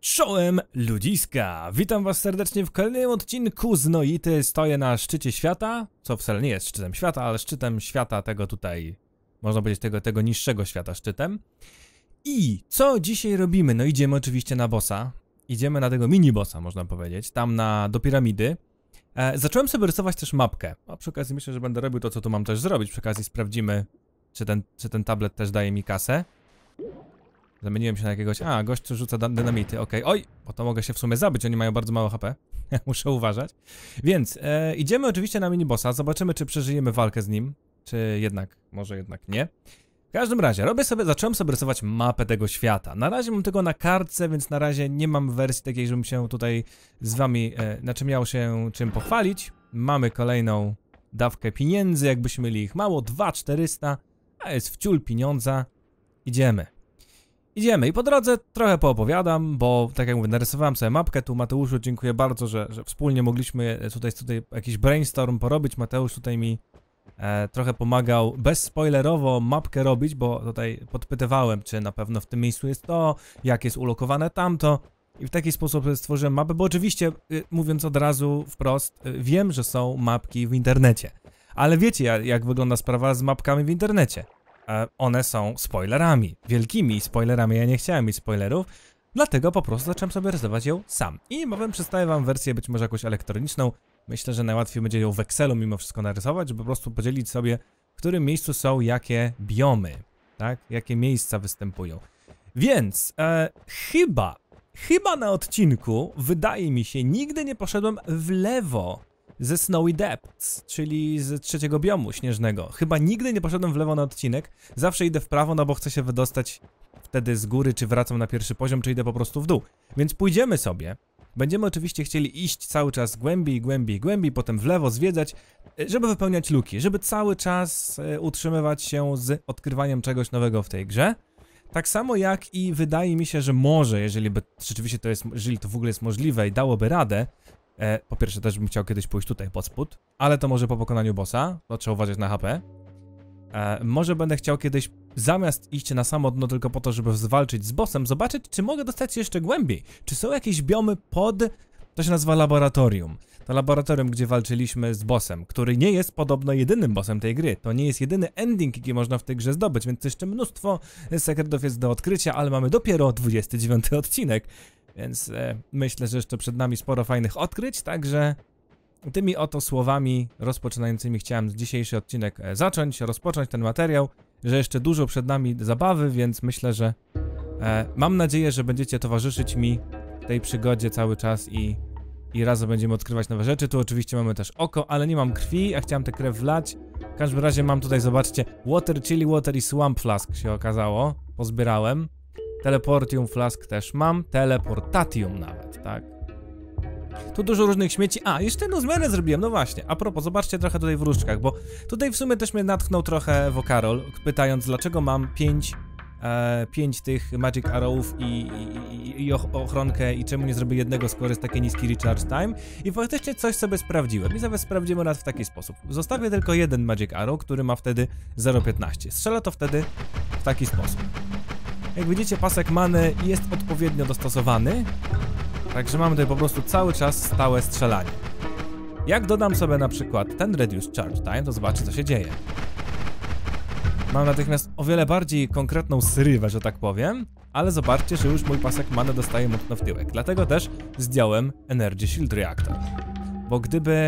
Czołem ludziska! Witam was serdecznie w kolejnym odcinku z Noity. Stoję na szczycie świata, co wcale nie jest szczytem świata, ale szczytem świata tego tutaj, można powiedzieć tego niższego świata szczytem. I co dzisiaj robimy? No idziemy oczywiście na bossa. Idziemy na tego mini bossa, można powiedzieć, tam do piramidy. Zacząłem sobie rysować też mapkę, a przy okazji myślę, że będę robił to, co tu mam też zrobić. Przy okazji sprawdzimy, czy ten tablet też daje mi kasę. Zamieniłem się na jakiegoś... A, gość rzuca dynamity, okej. Oj, bo to mogę się w sumie zabić, oni mają bardzo mało HP. Muszę uważać. Więc idziemy oczywiście na minibossa, zobaczymy, czy przeżyjemy walkę z nim. Czy jednak, może jednak nie. W każdym razie, zacząłem sobie rysować mapę tego świata. Na razie mam tylko na kartce, więc na razie nie mam wersji takiej, żebym się tutaj z wami, miał się czym pochwalić. Mamy kolejną dawkę pieniędzy, jakbyśmy mieli ich mało, 2400, a jest wciul pieniądza. Idziemy i po drodze trochę poopowiadam, bo tak jak mówię, narysowałem sobie mapkę. Tu Mateuszu dziękuję bardzo, że wspólnie mogliśmy tutaj jakiś brainstorm porobić. Mateusz tutaj mi trochę pomagał bezspoilerowo mapkę robić, bo tutaj podpytywałem, czy na pewno w tym miejscu jest to, jak jest ulokowane tamto. I w taki sposób stworzyłem mapę, bo oczywiście, mówiąc od razu wprost, wiem, że są mapki w internecie. Ale wiecie, jak wygląda sprawa z mapkami w internecie. One są spoilerami, wielkimi spoilerami. Ja nie chciałem mieć spoilerów, dlatego po prostu zacząłem sobie rysować ją sam. I niebawem przedstawię wam wersję być może jakąś elektroniczną. Myślę, że najłatwiej będzie ją w Excelu mimo wszystko narysować, żeby po prostu podzielić sobie, w którym miejscu są jakie biomy, tak? Jakie miejsca występują. Więc chyba na odcinku, wydaje mi się, nigdy nie poszedłem w lewo ze Snowy Depths, czyli z trzeciego biomu śnieżnego. Chyba nigdy nie poszedłem w lewo na odcinek, zawsze idę w prawo, no bo chcę się wydostać wtedy z góry, czy wracam na pierwszy poziom, czy idę po prostu w dół. Więc pójdziemy sobie, będziemy oczywiście chcieli iść cały czas głębiej, potem w lewo zwiedzać, żeby wypełniać luki, żeby cały czas utrzymywać się z odkrywaniem czegoś nowego w tej grze. Tak samo jak i wydaje mi się, że może, jeżeli to w ogóle jest możliwe i dałoby radę, po pierwsze też bym chciał kiedyś pójść tutaj pod spód, ale to może po pokonaniu bossa, to trzeba uważać na HP. Może będę chciał kiedyś, zamiast iść na samo dno tylko po to, żeby zwalczyć z bossem, zobaczyć, czy mogę dostać się jeszcze głębiej. Czy są jakieś biomy to się nazywa laboratorium. To laboratorium, gdzie walczyliśmy z bossem, który nie jest podobno jedynym bossem tej gry. To nie jest jedyny ending, jaki można w tej grze zdobyć, więc jeszcze mnóstwo sekretów jest do odkrycia, ale mamy dopiero 29 odcinek. Więc myślę, że jeszcze przed nami sporo fajnych odkryć, także tymi oto słowami rozpoczynającymi chciałem dzisiejszy odcinek rozpocząć ten materiał, że jeszcze dużo przed nami zabawy, więc myślę, że mam nadzieję, że będziecie towarzyszyć mi w tej przygodzie cały czas i razem będziemy odkrywać nowe rzeczy. Tu oczywiście mamy też oko, ale nie mam krwi, a chciałem tę krew wlać. W każdym razie mam tutaj, zobaczcie, Water, Chili Water i Swamp Flask się okazało, pozbierałem. Teleportium Flask też mam, Teleportatium nawet, tak? Tu dużo różnych śmieci. A, jeszcze jedną zmianę zrobiłem, no właśnie. A propos, zobaczcie trochę tutaj w różdżkach, bo tutaj w sumie też mnie natchnął trochę Wokarol, pytając, dlaczego mam 5 tych Magic Arrowów i ochronkę i czemu nie zrobię jednego, skoro jest taki niski recharge time. I faktycznie coś sobie sprawdziłem. I sobie sprawdzimy nawet w taki sposób. Zostawię tylko jeden Magic Arrow, który ma wtedy 0,15. Strzela to wtedy w taki sposób. Jak widzicie, pasek many jest odpowiednio dostosowany, także mamy tutaj po prostu cały czas stałe strzelanie. Jak dodam sobie na przykład ten Reduced Charge Time, to zobaczcie, co się dzieje. Mam natychmiast o wiele bardziej konkretną srywę, że tak powiem, ale zobaczcie, że już mój pasek many dostaje mocno w tyłek. Dlatego też zdjąłem Energy Shield Reactor. Bo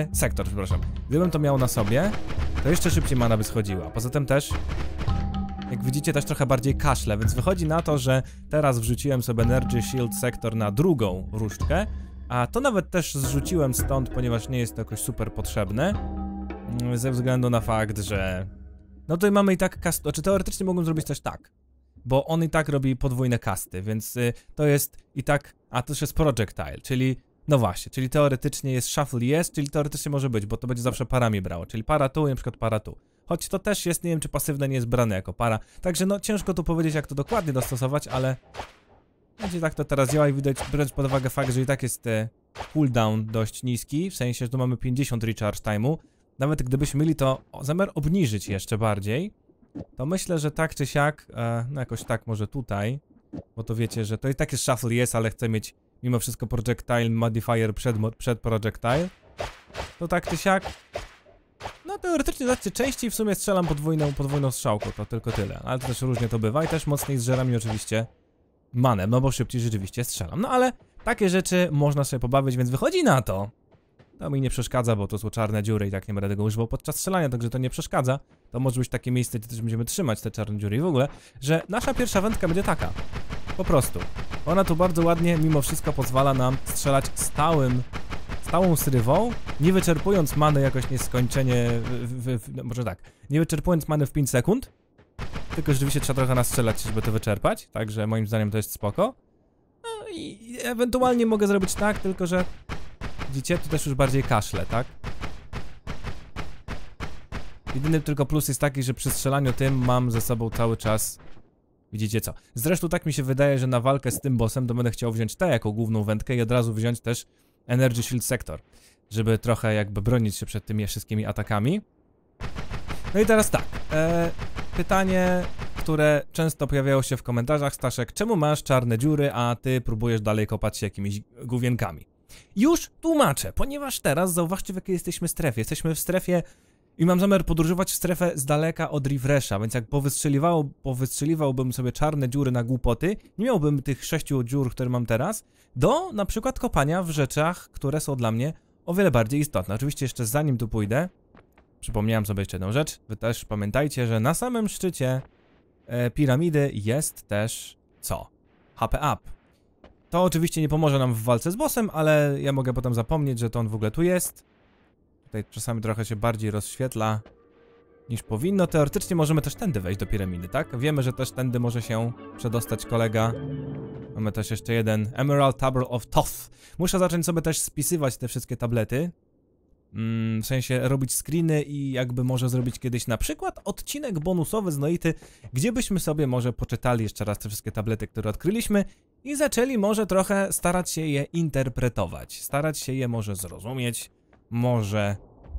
gdybym to miał na sobie, to jeszcze szybciej mana by schodziła. Poza tym też, jak widzicie, też trochę bardziej kaszle, więc wychodzi na to, że teraz wrzuciłem sobie Energy Shield Sector na drugą różdżkę, a to nawet też zrzuciłem stąd, ponieważ nie jest to jakoś super potrzebne, ze względu na fakt, że no tutaj mamy i tak cast, znaczy teoretycznie mogłem zrobić też tak, bo on i tak robi podwójne casty, więc to jest i tak, a to też jest projectile, czyli no właśnie, czyli teoretycznie jest shuffle jest, czyli teoretycznie może być, bo to będzie zawsze parami brało, czyli para tu i na przykład para tu. Choć to też jest, nie wiem, czy pasywne nie jest brane jako para. Także no ciężko tu powiedzieć, jak to dokładnie dostosować, ale będzie tak to teraz działa i widać, biorąc pod uwagę fakt, że i tak jest cooldown dość niski, w sensie, że tu mamy 50 recharge time'u. Nawet gdybyśmy mieli to zamiar obniżyć jeszcze bardziej, to myślę, że tak czy siak, no jakoś tak może tutaj, bo to wiecie, że to i tak jest shuffle jest, ale chcę mieć Mimo wszystko projectile modifier przed projectile. To tak czy siak. No teoretycznie, zobaczcie, częściej w sumie strzelam podwójną strzałką, to tylko tyle. Ale to też różnie to bywa i też mocniej zżera mi oczywiście manę, no bo szybciej rzeczywiście strzelam. No ale takie rzeczy można sobie pobawić, więc wychodzi na to. To mi nie przeszkadza, bo to są czarne dziury i tak nie będę tego używał podczas strzelania, także to nie przeszkadza. To może być takie miejsce, gdzie też będziemy trzymać te czarne dziury i w ogóle, że nasza pierwsza wędka będzie taka. Po prostu. Ona tu bardzo ładnie, mimo wszystko pozwala nam strzelać stałą srywą, nie wyczerpując many jakoś nieskończenie, no może tak, nie wyczerpując many w 5 sekund, tylko rzeczywiście trzeba trochę nastrzelać, żeby to wyczerpać, także moim zdaniem to jest spoko. No i ewentualnie mogę zrobić tak, tylko że widzicie, tu też już bardziej kaszle, tak? Jedyny tylko plus jest taki, że przy strzelaniu tym mam ze sobą cały czas, widzicie co. Zresztą tak mi się wydaje, że na walkę z tym bossem to będę chciał wziąć tę jako główną wędkę i od razu wziąć też Energy Shield Sector, żeby trochę jakby bronić się przed tymi wszystkimi atakami. No i teraz tak, pytanie, które często pojawiało się w komentarzach, Staszek, czemu masz czarne dziury, a ty próbujesz dalej kopać się jakimiś główienkami? Już tłumaczę, ponieważ teraz zauważcie, w jakiej jesteśmy strefie. Jesteśmy w strefie i mam zamiar podróżować w strefę z daleka od refresha, więc jak powystrzeliwałbym sobie czarne dziury na głupoty, nie miałbym tych 6 dziur, które mam teraz, do na przykład kopania w rzeczach, które są dla mnie o wiele bardziej istotne. Oczywiście jeszcze zanim tu pójdę, przypomniałem sobie jeszcze jedną rzecz, wy też pamiętajcie, że na samym szczycie piramidy jest też co? HP up. To oczywiście nie pomoże nam w walce z bossem, ale ja mogę potem zapomnieć, że to on w ogóle tu jest. Tutaj czasami trochę się bardziej rozświetla niż powinno. Teoretycznie możemy też tędy wejść do piramidy, tak? Wiemy, że też tędy może się przedostać kolega. Mamy też jeszcze jeden Emerald Table of Thoth. Muszę zacząć sobie też spisywać te wszystkie tablety. W sensie robić screeny i jakby może zrobić kiedyś na przykład odcinek bonusowy z Noity, gdzie byśmy sobie może poczytali jeszcze raz te wszystkie tablety, które odkryliśmy i zaczęli może trochę starać się je interpretować, starać się je może zrozumieć, może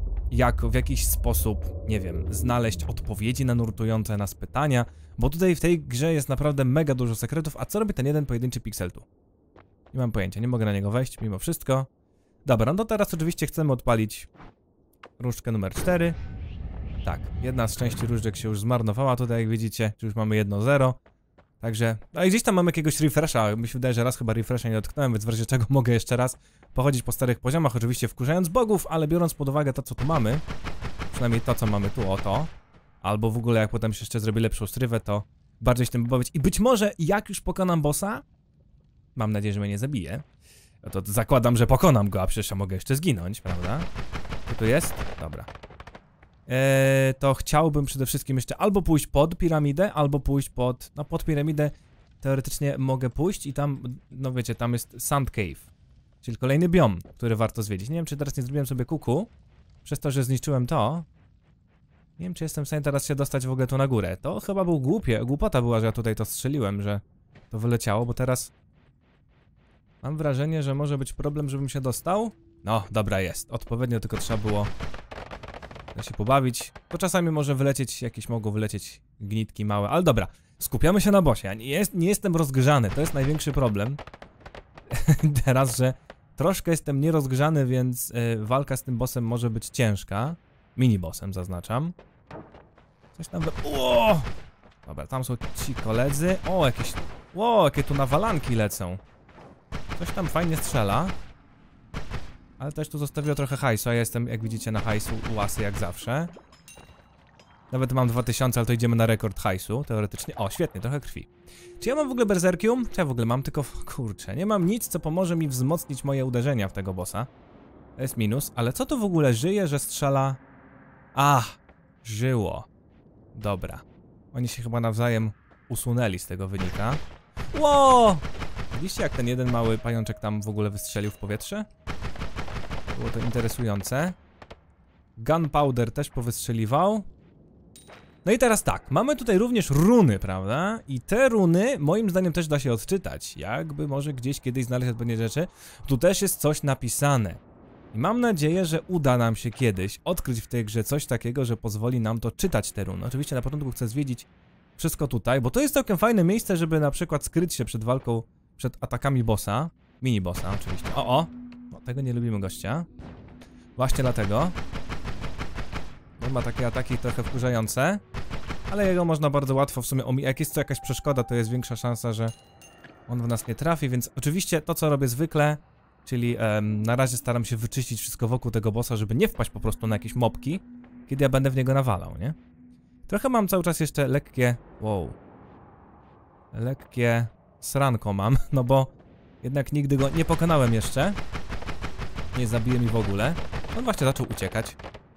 w jakiś sposób, nie wiem, znaleźć odpowiedzi na nurtujące nas pytania, bo tutaj w tej grze jest naprawdę mega dużo sekretów, a co robi ten jeden pojedynczy piksel tu? Nie mam pojęcia, nie mogę na niego wejść mimo wszystko. Dobra, no to teraz oczywiście chcemy odpalić różdżkę numer 4. Tak, jedna z części różdżek się już zmarnowała tutaj, jak widzicie, już mamy 1-0. Także, no i gdzieś tam mamy jakiegoś refresha, mi się wydaje, że raz chyba refresha nie dotknąłem, więc w razie czego mogę jeszcze raz pochodzić po starych poziomach, oczywiście wkurzając bogów, ale biorąc pod uwagę to, co tu mamy, przynajmniej to, co mamy tu, oto, albo w ogóle jak potem się jeszcze zrobi lepszą strywę, to bardziej się tym bawić. I być może jak już pokonam bossa, mam nadzieję, że mnie nie zabije, no to zakładam, że pokonam go, a przecież ja mogę jeszcze zginąć, prawda? Co tu jest? Dobra. To chciałbym przede wszystkim jeszcze albo pójść pod piramidę, albo pójść pod... No pod piramidę teoretycznie mogę pójść i tam, no wiecie, tam jest Sand Cave, czyli kolejny biom, który warto zwiedzić. Nie wiem, czy teraz nie zrobiłem sobie kuku, przez to, że zniszczyłem to. Nie wiem, czy jestem w stanie teraz się dostać w ogóle tu na górę. To chyba był głupota była, że ja tutaj to strzeliłem, że to wyleciało, bo teraz... Mam wrażenie, że może być problem, żebym się dostał. No, dobra jest. Odpowiednio tylko trzeba było się pobawić. Bo czasami może wylecieć, mogą wylecieć gnitki małe. Ale dobra, skupiamy się na bossie. Ja nie jestem rozgrzany, to jest największy problem. Teraz, że troszkę jestem nierozgrzany, więc walka z tym bossem może być ciężka. Mini-bossem zaznaczam. Coś tam... O! Dobra, tam są ci koledzy. O, jakieś... Ło, jakie tu nawalanki lecą. Coś tam fajnie strzela. Ale też tu zostawiło trochę hajsu, a ja jestem, jak widzicie, na hajsu łasy jak zawsze. Nawet mam 2000, ale to idziemy na rekord hajsu, teoretycznie. O, świetnie, trochę krwi. Czy ja mam w ogóle berserkium? Czy ja w ogóle mam, tylko... Kurczę, nie mam nic, co pomoże mi wzmocnić moje uderzenia w tego bossa. To jest minus, ale co tu w ogóle żyje, że strzela... Żyło. Dobra. Oni się chyba nawzajem usunęli z tego wynika. Ło! Widzicie, jak ten jeden mały pajączek tam w ogóle wystrzelił w powietrze? Było to interesujące. Gunpowder też powystrzeliwał. No i teraz tak, mamy tutaj również runy, prawda? I te runy, moim zdaniem, też da się odczytać. Jakby może gdzieś kiedyś znaleźć odpowiednie rzeczy. Tu też jest coś napisane. I mam nadzieję, że uda nam się kiedyś odkryć w tej grze coś takiego, że pozwoli nam to czytać te runy. Oczywiście na początku chcę zwiedzić wszystko tutaj, bo to jest całkiem fajne miejsce, żeby na przykład skryć się przed walką, przed atakami bossa. Mini-bossa oczywiście. O, tego nie lubimy gościa. Właśnie dlatego. On ma takie ataki trochę wkurzające. Ale jego można bardzo łatwo w sumie omijać. Jak jest to jakaś przeszkoda, to jest większa szansa, że on w nas nie trafi, więc oczywiście to, co robię zwykle, czyli na razie staram się wyczyścić wszystko wokół tego bossa, żeby nie wpaść po prostu na jakieś mopki, kiedy ja będę w niego nawalał, nie? Trochę mam cały czas jeszcze lekkie... Wow. Lekkie sranko mam, no bo jednak nigdy go nie pokonałem jeszcze. Nie zabije mi w ogóle. On właśnie zaczął uciekać.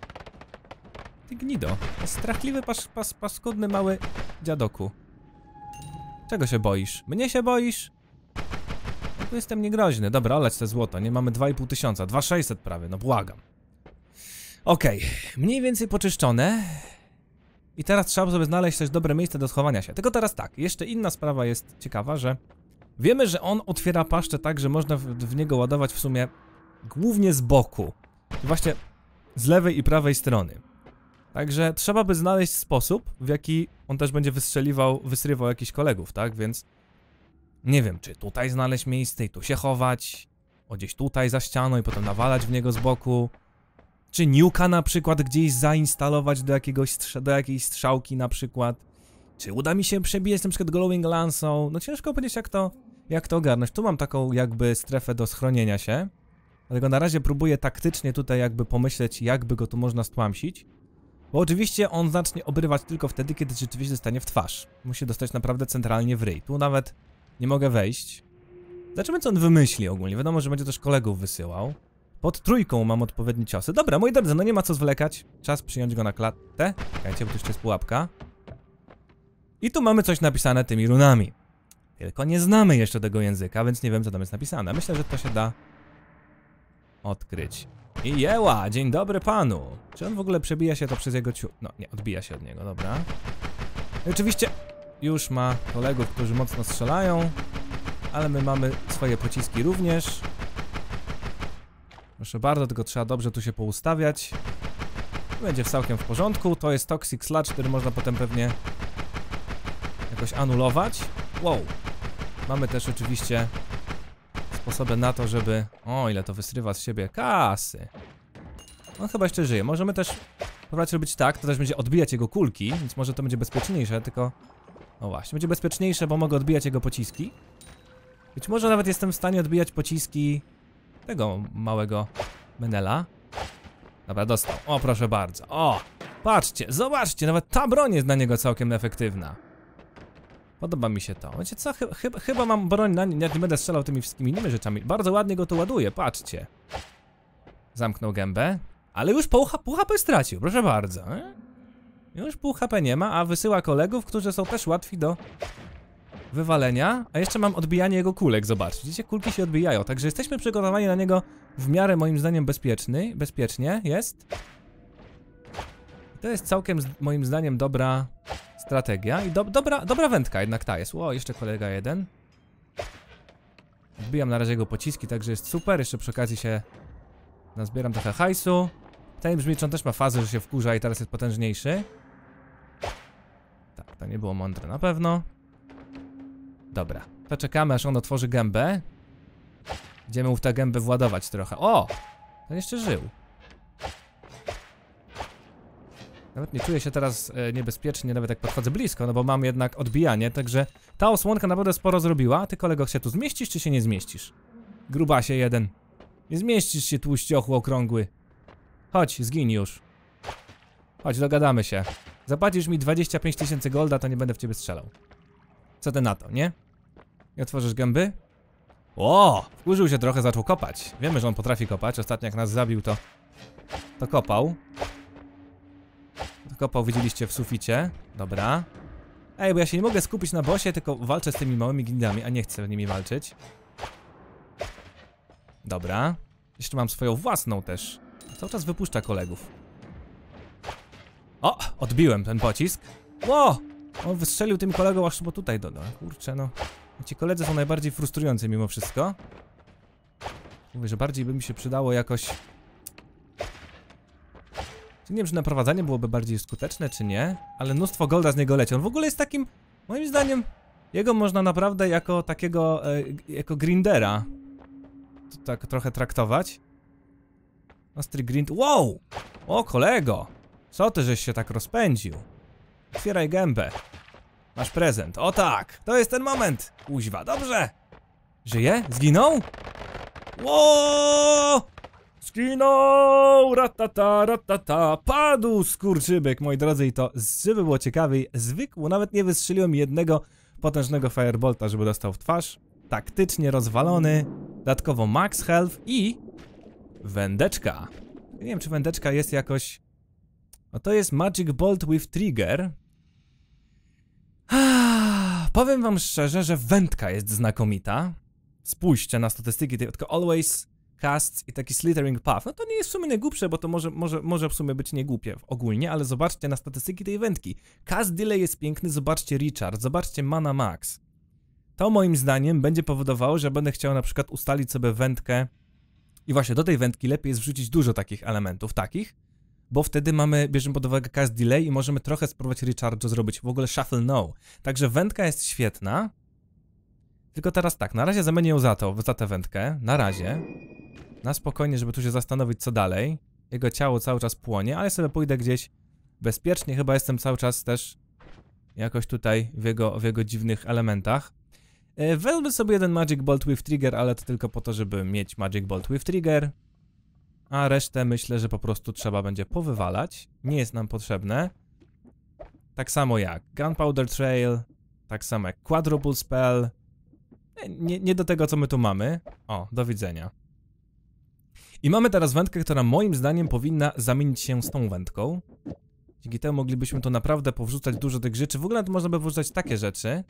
Ty gnido. Strachliwy, paskudny, mały dziadoku. Czego się boisz? Mnie się boisz? Ja tu jestem niegroźny. Dobra, oleć te złoto, nie? Mamy 2500, 2600 prawie, no błagam. Okej, mniej więcej poczyszczone. I teraz trzeba sobie znaleźć też dobre miejsce do schowania się. Tylko teraz tak, jeszcze inna sprawa jest ciekawa, że wiemy, że on otwiera paszczę tak, że można w niego ładować w sumie głównie z boku. Właśnie z lewej i prawej strony. Także trzeba by znaleźć sposób, w jaki on też będzie wysrywał jakichś kolegów, tak? Więc nie wiem, czy tutaj znaleźć miejsce i tu się chować, gdzieś tutaj za ścianą i potem nawalać w niego z boku. Czy nuka na przykład gdzieś zainstalować do jakiejś strzałki na przykład. Czy uda mi się przebijać na przykład glowing lansą. No ciężko powiedzieć jak to ogarnąć. Tu mam taką jakby strefę do schronienia się. Dlatego na razie próbuję taktycznie tutaj jakby pomyśleć, jakby go tu można stłamsić. Bo oczywiście on zacznie obrywać tylko wtedy, kiedy rzeczywiście dostanie w twarz. Musi dostać naprawdę centralnie w ryj. Tu nawet nie mogę wejść. Zobaczymy, co on wymyśli ogólnie. Wiadomo, że będzie też kolegów wysyłał. Pod trójką mam odpowiednie ciosy. Dobra, moi drodzy, no nie ma co zwlekać. Czas przyjąć go na klatę. Czekajcie, bo tu jeszcze jest pułapka. I tu mamy coś napisane tymi runami. Tylko nie znamy jeszcze tego języka, więc nie wiem, co tam jest napisane. Myślę, że to się da odkryć. I jeła, dzień dobry panu. Czy on w ogóle przebija się to przez jego No, nie, odbija się od niego, dobra. I oczywiście już ma kolegów, którzy mocno strzelają. Ale my mamy swoje pociski również. Proszę bardzo, tylko trzeba dobrze tu się poustawiać. Będzie całkiem w porządku. To jest Toxic Sludge, który można potem pewnie jakoś anulować. Wow. Mamy też oczywiście sposoby na to, żeby... O, ile to wysrywa z siebie kasy. On chyba jeszcze żyje. Możemy też próbować robić tak, to też będzie odbijać jego kulki, więc może to będzie bezpieczniejsze, tylko... No właśnie, będzie bezpieczniejsze, bo mogę odbijać jego pociski. Być może nawet jestem w stanie odbijać pociski tego małego Menela. Dobra, dostał. O, proszę bardzo. O, patrzcie, zobaczcie, nawet ta broń jest na niego całkiem efektywna. Podoba mi się to. Wiecie co, chyba mam broń na nie będę strzelał tymi wszystkimi innymi rzeczami. Bardzo ładnie go tu ładuję, patrzcie. Zamknął gębę. Ale już pół HP stracił, proszę bardzo. Już pół HP nie ma, a wysyła kolegów, którzy są też łatwi do wywalenia. A jeszcze mam odbijanie jego kulek, zobaczcie. Widzicie, kulki się odbijają, także jesteśmy przygotowani na niego w miarę moim zdaniem bezpiecznie jest. To jest całkiem moim zdaniem dobra strategia i dobra wędka jednak ta jest. O, jeszcze kolega jeden. Odbijam na razie jego pociski, także jest super. Jeszcze przy okazji się nazbieram trochę hajsu. Ten brzmiczon też ma fazę, że się wkurza i teraz jest potężniejszy. Tak, to nie było mądre na pewno. Dobra, to czekamy, aż on otworzy gębę. Będziemy mu w tę gębę władować trochę. O! Ten jeszcze żył. Nawet nie czuję się teraz niebezpiecznie, nawet jak podchodzę blisko, no bo mam jednak odbijanie, także ta osłonka naprawdę sporo zrobiła. Ty, kolego, się tu zmieścisz, czy się nie zmieścisz? Grubasie jeden. Nie zmieścisz się, tłuściochu okrągły. Chodź, zgiń już. Chodź, dogadamy się. Zapłacisz mi 25 000 golda, to nie będę w ciebie strzelał. Co ty na to, nie? Nie otworzysz gęby? O! Wkurzył się trochę, zaczął kopać. Wiemy, że on potrafi kopać. Ostatnio jak nas zabił, to kopał. Kopał, widzieliście, w suficie. Dobra. Ej, bo ja się nie mogę skupić na bossie, tylko walczę z tymi małymi glindami, a nie chcę z nimi walczyć. Dobra. Jeszcze mam swoją własną też. Cały czas wypuszcza kolegów. O! Odbiłem ten pocisk. Ło! On wystrzelił tym kolegom aż bo tutaj dodał. Kurczę, no. Ci koledzy są najbardziej frustrujący mimo wszystko. Mówię, że bardziej by mi się przydało jakoś... Nie wiem, czy naprowadzanie byłoby bardziej skuteczne, czy nie. Ale mnóstwo golda z niego leci. On w ogóle jest takim... Moim zdaniem... Jego można naprawdę jako takiego... jako grindera tak trochę traktować. Ostry grind. Wow! O, kolego! Co ty, żeś się tak rozpędził? Otwieraj gębę. Masz prezent. O tak! To jest ten moment! Kuźwa, dobrze! Żyje? Zginął? Ło! Zginął! Ratata, ratata! Padł skurczybyk, moi drodzy, i to, żeby było ciekawiej, zwykł, nawet nie wystrzeliłem jednego potężnego firebolta, żeby dostał w twarz. Taktycznie rozwalony. Dodatkowo max health i wędeczka. Nie wiem, czy wędeczka jest jakoś... No to jest Magic Bolt with Trigger. Powiem wam szczerze, że wędka jest znakomita. Spójrzcie na statystyki, tylko always casts i taki slithering path. No to nie jest w sumie najgłupsze, bo to może w sumie być niegłupie ogólnie, ale zobaczcie na statystyki tej wędki. Cast delay jest piękny, zobaczcie recharge, zobaczcie mana max. To moim zdaniem będzie powodowało, że będę chciał na przykład ustalić sobie wędkę i właśnie do tej wędki lepiej jest wrzucić dużo takich elementów, bo wtedy bierzemy pod uwagę cast delay i możemy trochę spróbować recharge zrobić, w ogóle shuffle no. Także wędka jest świetna. Tylko teraz tak, na razie zamienię ją za tę wędkę, na razie. Na spokojnie, żeby tu się zastanowić co dalej. Jego ciało cały czas płonie, ale sobie pójdę gdzieś bezpiecznie, chyba jestem cały czas też jakoś tutaj w jego dziwnych elementach. Wezmę sobie jeden Magic Bolt with Trigger, ale to tylko po to, żeby mieć Magic Bolt with Trigger. A resztę myślę, że po prostu trzeba będzie powywalać. Nie jest nam potrzebne. Tak samo jak Gunpowder Trail, tak samo jak Quadruple Spell. Nie do tego, co my tu mamy. O, do widzenia. I mamy teraz wędkę, która moim zdaniem powinna zamienić się z tą wędką. Dzięki temu moglibyśmy tu naprawdę powrzucać dużo tych rzeczy. W ogóle tu można by wrzucać takie rzeczy.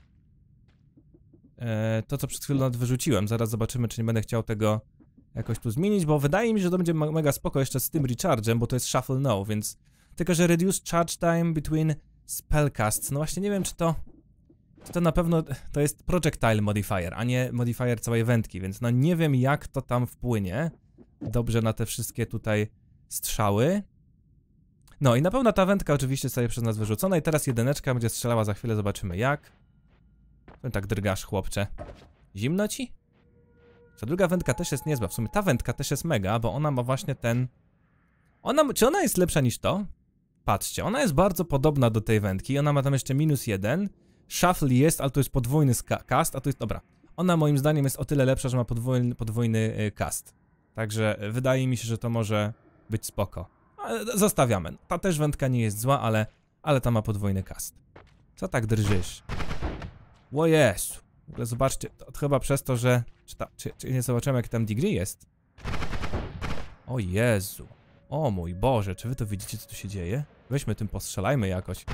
To, co przed chwilą nawet wyrzuciłem. Zaraz zobaczymy, czy nie będę chciał tego jakoś tu zmienić, bo wydaje mi się, że to będzie mega spoko jeszcze z tym recharge'em, bo to jest shuffle no, więc... Tylko, że reduce charge time between spellcasts. No właśnie nie wiem, czy to na pewno to jest projectile modifier, a nie modifier całej wędki, więc no nie wiem, jak to tam wpłynie dobrze na te wszystkie tutaj strzały. No i na pewno ta wędka oczywiście zostaje przez nas wyrzucona i teraz jedyneczka będzie strzelała za chwilę, zobaczymy jak. Tak drgasz, chłopcze. Zimno ci? Ta druga wędka też jest niezła, w sumie ta wędka też jest mega, bo ona ma właśnie ten... Czy ona jest lepsza niż to? Patrzcie, ona jest bardzo podobna do tej wędki, ona ma tam jeszcze -1. Shuffle jest, ale to jest podwójny cast, a to jest... Dobra. Ona moim zdaniem jest o tyle lepsza, że ma podwójny cast. Także wydaje mi się, że to może być spoko. Ale zostawiamy. Ta też wędka nie jest zła, ale ta ma podwójny cast. Co tak drżysz? O Jezu. W ogóle zobaczcie, to chyba przez to, że... Czy nie zobaczymy, jak tam degree jest? O Jezu. O mój Boże, czy wy to widzicie, co tu się dzieje? Weźmy tym, postrzelajmy jakoś.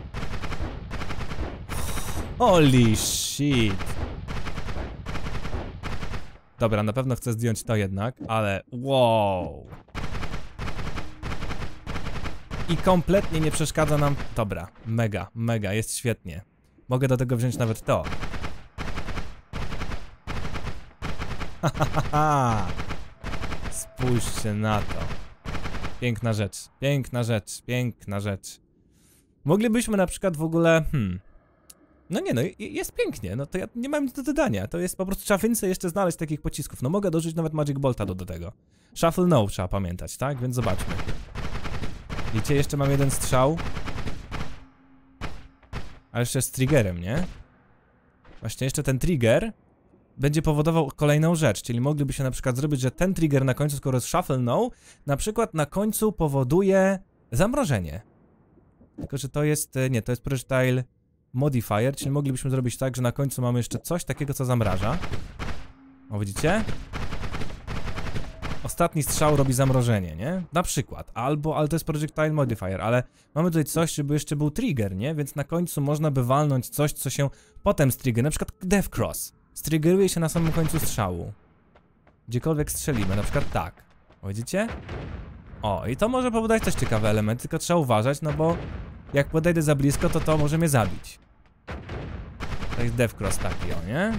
Holy shit. Dobra, na pewno chcę zdjąć to jednak, ale wow. I kompletnie nie przeszkadza nam... Dobra, mega, jest świetnie. Mogę do tego wziąć nawet to. Spójrzcie na to. Piękna rzecz. Moglibyśmy na przykład w ogóle... No nie no, jest pięknie, no to ja nie mam nic do dodania. To jest po prostu, trzeba więcej jeszcze znaleźć takich pocisków. No mogę dorzucić nawet Magic Bolta do tego. Shuffle no trzeba pamiętać, tak? Więc zobaczmy. Widzicie, jeszcze mam jeden strzał. A jeszcze z triggerem, nie? Właśnie jeszcze ten trigger będzie powodował kolejną rzecz, czyli mogliby się na przykład zrobić, że ten trigger na końcu, skoro jest shuffle no, na przykład na końcu powoduje zamrożenie. Tylko, że to jest, nie, to jest projectile modifier, czyli moglibyśmy zrobić tak, że na końcu mamy jeszcze coś takiego, co zamraża. O, widzicie? Ostatni strzał robi zamrożenie, nie? Na przykład. Ale to jest projectile modifier, ale mamy tutaj coś, żeby jeszcze był trigger, nie? Więc na końcu można by walnąć coś, co się potem strigger, na przykład Death Cross. Striggeruje się na samym końcu strzału. Gdziekolwiek strzelimy, na przykład tak. O, widzicie? O, i to może powodować też ciekawe elementy, tylko trzeba uważać, no bo jak podejdę za blisko, to może mnie zabić. To jest Death Cross taki, o, nie?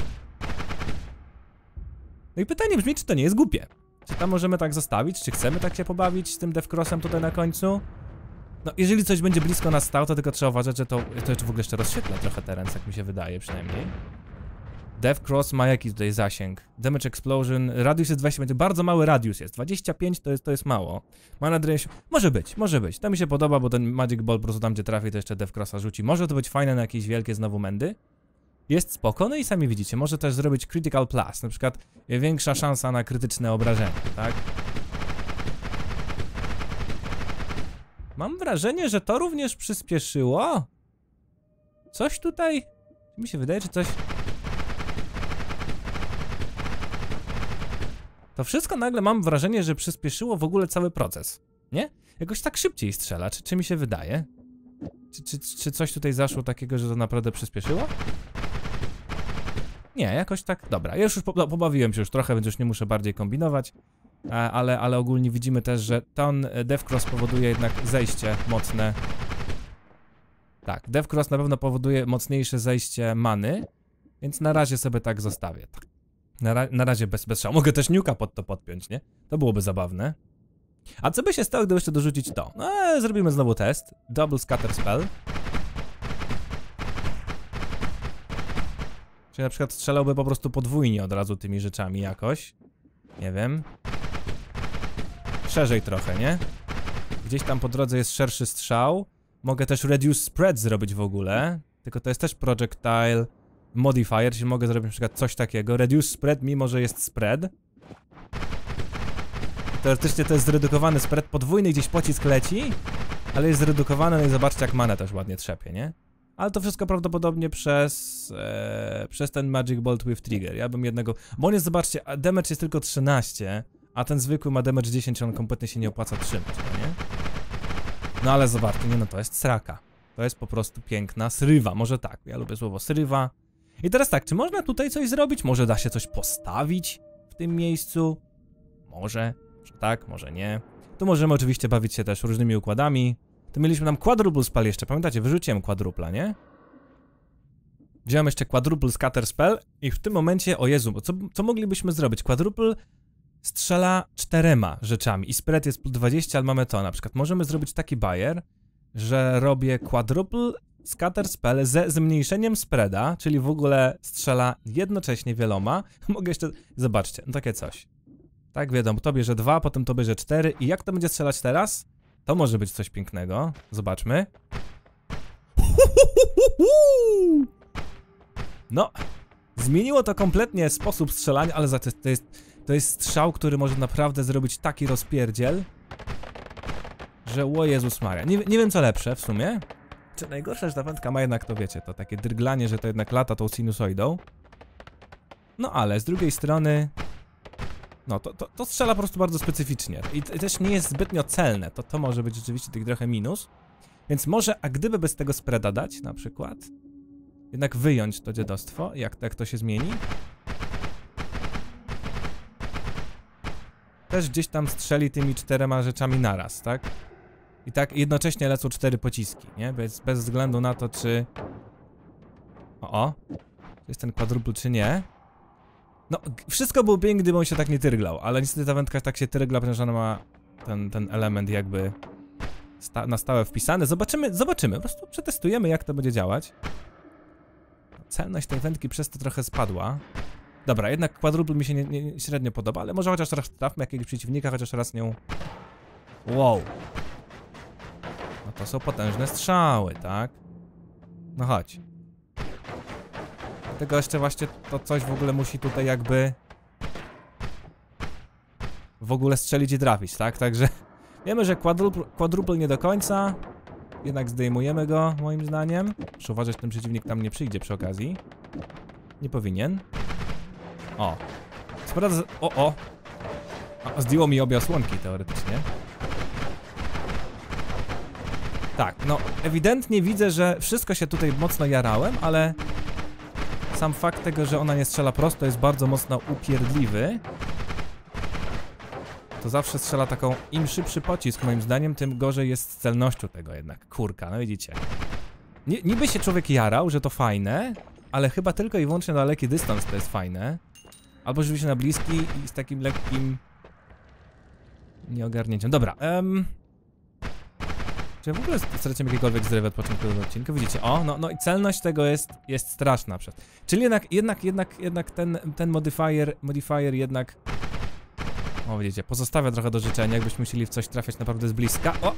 No i pytanie brzmi, czy to nie jest głupie? Czy tam możemy tak zostawić? Czy chcemy tak się pobawić z tym Death Crossem tutaj na końcu? No, jeżeli coś będzie blisko nas stał, to tylko trzeba uważać, że to w ogóle jeszcze rozświetla trochę teren, jak mi się wydaje przynajmniej. Death Cross ma jaki tutaj zasięg? Damage Explosion, radius jest 25, bardzo mały radius jest, 25 to jest mało. Mana Drain, może być, to mi się podoba, bo ten Magic Ball po prostu tam gdzie trafi to jeszcze Death Crossa rzuci. Może to być fajne na jakieś wielkie znowu mędy. Jest spoko, no i sami widzicie, może też zrobić Critical Plus, na przykład większa szansa na krytyczne obrażenie, tak? Mam wrażenie, że to również przyspieszyło. Coś tutaj, mi się wydaje, że coś... To wszystko nagle mam wrażenie, że przyspieszyło w ogóle cały proces, nie? Jakoś tak szybciej strzela, czy mi się wydaje? Czy coś tutaj zaszło takiego, że to naprawdę przyspieszyło? Nie, jakoś tak, dobra, ja już pobawiłem się już trochę, więc już nie muszę bardziej kombinować, ale ogólnie widzimy też, że ten Death Cross powoduje jednak zejście mocne. Tak, Death Cross na pewno powoduje mocniejsze zejście many, więc na razie sobie tak zostawię. Na razie bez szału. Mogę też Nuke'a pod to podpiąć, nie? To byłoby zabawne. A co by się stało, gdyby jeszcze dorzucić to? No, zrobimy znowu test. Double Scatter Spell. Czyli na przykład strzelałby po prostu podwójnie od razu tymi rzeczami jakoś. Nie wiem. Szerzej trochę, nie? Gdzieś tam po drodze jest szerszy strzał. Mogę też Reduce Spread zrobić w ogóle. Tylko to jest też Projectile Modifier, czyli mogę zrobić na przykład coś takiego. Reduce Spread, mimo że jest spread. Teoretycznie to jest zredukowany spread podwójny, gdzieś pocisk leci, ale jest zredukowany, no i zobaczcie jak mana też ładnie trzepie, nie? Ale to wszystko prawdopodobnie przez ten Magic Bolt with Trigger. Ja bym jednego... Bo on jest, zobaczcie, damage jest tylko 13, a ten zwykły ma damage 10, on kompletnie się nie opłaca trzymać, nie? No ale zobaczcie, nie no, to jest sraka. To jest po prostu piękna srywa, może tak, ja lubię słowo srywa. I teraz tak, czy można tutaj coś zrobić? Może da się coś postawić w tym miejscu? Może tak, może nie. Tu możemy oczywiście bawić się też różnymi układami. Tu mieliśmy tam Quadruple Spell jeszcze, pamiętacie? Wyrzuciłem Quadrupla, nie? Wziąłem jeszcze Quadruple Scatter Spell i w tym momencie, o Jezu, bo co moglibyśmy zrobić? Quadruple strzela 4 rzeczami i spread jest plus 20, ale mamy to. Na przykład możemy zrobić taki bajer, że robię Quadruple Scatter Spell ze zmniejszeniem spreada, czyli w ogóle strzela jednocześnie wieloma. Mogę jeszcze... Zobaczcie, no takie coś. Tak, wiadomo, to bierze 2, potem to bierze 4 i jak to będzie strzelać teraz? To może być coś pięknego. Zobaczmy. No, zmieniło to kompletnie sposób strzelania, ale to jest strzał, który może naprawdę zrobić taki rozpierdziel, że o Jezus Maria. Nie wiem co lepsze w sumie. Czy najgorsze, że ta wędka ma jednak, to wiecie, to takie drglanie, że to jednak lata tą sinusoidą. No ale z drugiej strony... No, to strzela po prostu bardzo specyficznie i też nie jest zbytnio celne, to może być rzeczywiście taki trochę minus. Więc może, a gdyby bez tego spreada dać, na przykład, jednak wyjąć to dziadostwo, jak to się zmieni. Też gdzieś tam strzeli tymi 4 rzeczami naraz, tak? I tak jednocześnie lecą 4 pociski, nie? Bez względu na to, czy... czy jest ten quadruple, czy nie. No, wszystko było pięknie, gdyby on się tak nie tyrglał, ale niestety ta wędka tak się tyrgla, ponieważ ona ma ten element jakby na stałe wpisany. Zobaczymy, po prostu przetestujemy, jak to będzie działać. Celność tej wędki przez to trochę spadła. Dobra, jednak quadruple mi się nie średnio podoba, ale może chociaż raz trafmy jakiegoś przeciwnika, chociaż raz nią... Wow. No to są potężne strzały, tak? No chodź. Dlatego jeszcze właśnie to coś w ogóle musi tutaj jakby... w ogóle strzelić i trafić, tak? Także wiemy, że quadruple nie do końca. Jednak zdejmujemy go, moim zdaniem. Muszę uważać, że ten przeciwnik tam nie przyjdzie przy okazji. Nie powinien. O. Sprawdza... Zdjęło mi obie osłonki teoretycznie. Tak, no ewidentnie widzę, że wszystko się tutaj mocno jarałem, ale... Sam fakt tego, że ona nie strzela prosto jest bardzo mocno upierdliwy. To zawsze strzela taką... Im szybszy pocisk, moim zdaniem, tym gorzej jest z celnością tego jednak. Kurka, no widzicie. Niby się człowiek jarał, że to fajne, ale chyba tylko i wyłącznie na daleki dystans to jest fajne. Albo rzeczywiście na bliski i z takim lekkim... nieogarnięciem. Dobra, Czy w ogóle straciłem jakiekolwiek zdrowie od początku tego odcinka? Widzicie, o, no i celność tego jest straszna. Czyli jednak ten modifier jednak... O, widzicie, pozostawia trochę do życzenia, jakbyśmy musieli w coś trafiać naprawdę z bliska. O!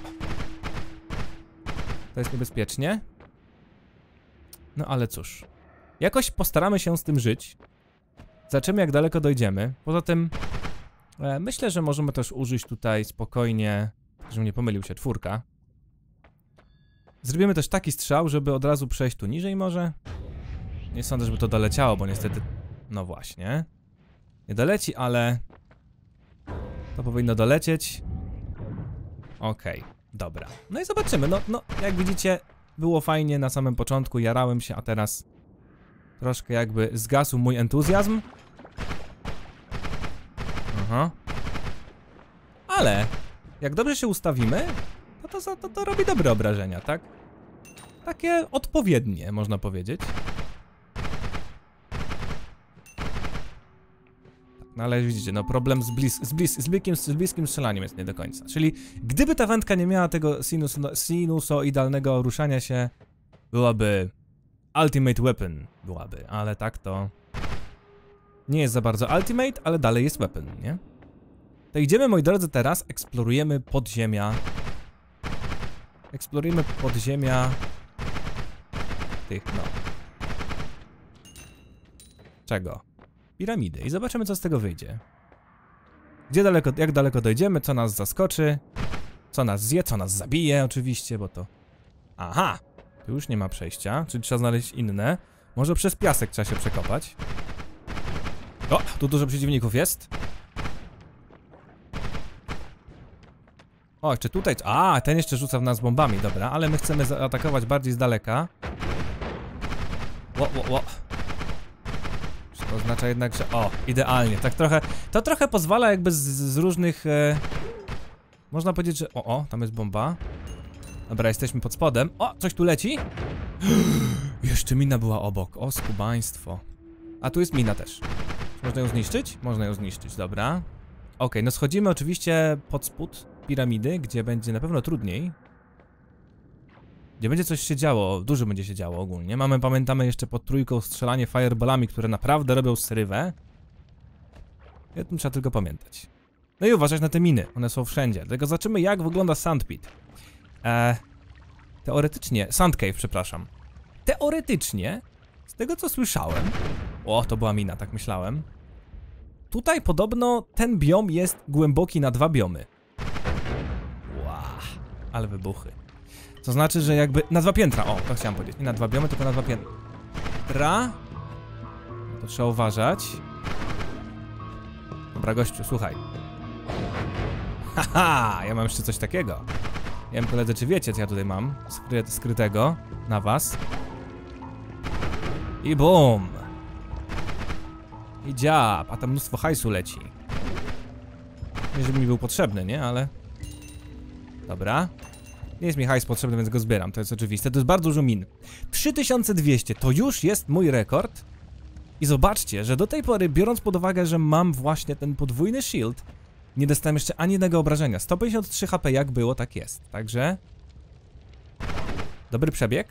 To jest niebezpiecznie. No ale cóż. Jakoś postaramy się z tym żyć. Zobaczymy, jak daleko dojdziemy. Poza tym... myślę, że możemy też użyć tutaj spokojnie... Żebym nie pomylił się, 4. Zrobimy też taki strzał, żeby od razu przejść tu niżej może. Nie sądzę, żeby to doleciało, bo niestety... No właśnie. Nie doleci, ale... To powinno dolecieć. Okej, dobra. No i zobaczymy, no jak widzicie, było fajnie na samym początku, jarałem się, a teraz troszkę jakby zgasł mój entuzjazm. Aha. Ale jak dobrze się ustawimy, to robi dobre obrażenia, tak? Takie odpowiednie, można powiedzieć. No ale widzicie, no problem z bliskim strzelaniem jest nie do końca. Czyli gdyby ta wędka nie miała tego sinusoidalnego ruszania się, byłaby ultimate weapon, ale tak to nie jest za bardzo ultimate, ale dalej jest weapon, nie? To idziemy, moi drodzy, teraz eksplorujemy podziemia. Eksplorujemy podziemia tych, no. Czego? Piramidy i zobaczymy, co z tego wyjdzie. Jak daleko dojdziemy, co nas zaskoczy, co nas zje, co nas zabije oczywiście, bo to... Aha! Tu już nie ma przejścia, czyli trzeba znaleźć inne. Może przez piasek trzeba się przekopać. O! Tu dużo przeciwników jest. O, jeszcze tutaj... A, ten jeszcze rzuca w nas bombami, dobra, ale my chcemy zaatakować bardziej z daleka. Ło. To oznacza jednak, że... O, idealnie, tak trochę... To trochę pozwala jakby z różnych... Można powiedzieć, że... O, tam jest bomba. Dobra, jesteśmy pod spodem. O, coś tu leci. Jeszcze mina była obok. O, skubaństwo. A tu jest mina też. Można ją zniszczyć? Można ją zniszczyć, dobra. Okej, no schodzimy oczywiście pod spód piramidy, gdzie będzie na pewno trudniej. Gdzie będzie coś się działo, dużo będzie się działo ogólnie. Pamiętamy jeszcze pod trójką strzelanie fireballami, które naprawdę robią srywę. I o tym trzeba tylko pamiętać. No i uważać na te miny, one są wszędzie. Dlatego zobaczymy, jak wygląda Sandpit. Teoretycznie, Sandcave, przepraszam. Teoretycznie, z tego co słyszałem... O, to była mina, tak myślałem. Tutaj podobno ten biom jest głęboki na 2 biomy. Wow, ale wybuchy. To znaczy, że jakby... Na 2 piętra, o, to chciałem powiedzieć. Nie na 2 biomy, tylko na 2 piętra. To trzeba uważać. Dobra, gościu, słuchaj. Haha, ja mam jeszcze coś takiego. Nie wiem, koledzy, czy wiecie, co ja tutaj mam skrytego na was. I bum. I dziab, a tam mnóstwo hajsu leci. Nie, żeby mi był potrzebny, nie? Ale... Dobra. Nie jest mi hajs potrzebny, więc go zbieram, to jest oczywiste. To jest bardzo dużo min. 3200, to już jest mój rekord. I zobaczcie, że do tej pory, biorąc pod uwagę, że mam właśnie ten podwójny shield, nie dostałem jeszcze ani jednego obrażenia. 153 HP jak było, tak jest. Także... Dobry przebieg.